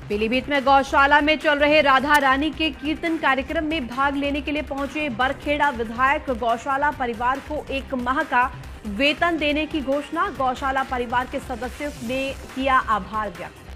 पीलीभीत में गौशाला में चल रहे राधा रानी के कीर्तन कार्यक्रम में भाग लेने के लिए पहुंचे बरखेड़ा विधायक। गौशाला परिवार को 1 माह का वेतन देने की घोषणा। गौशाला परिवार के सदस्यों ने किया आभार व्यक्त।